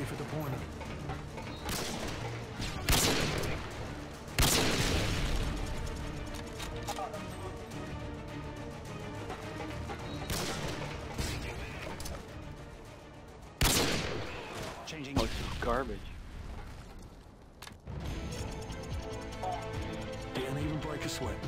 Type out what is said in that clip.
ready for deployment. Changing. Oh, this is garbage. Can't even break a sweat.